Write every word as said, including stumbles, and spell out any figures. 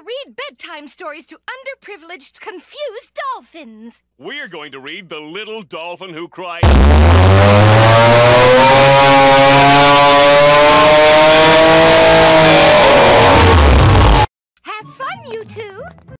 read bedtime stories to underprivileged, confused dolphins. We're going to read The Little Dolphin Who Cried.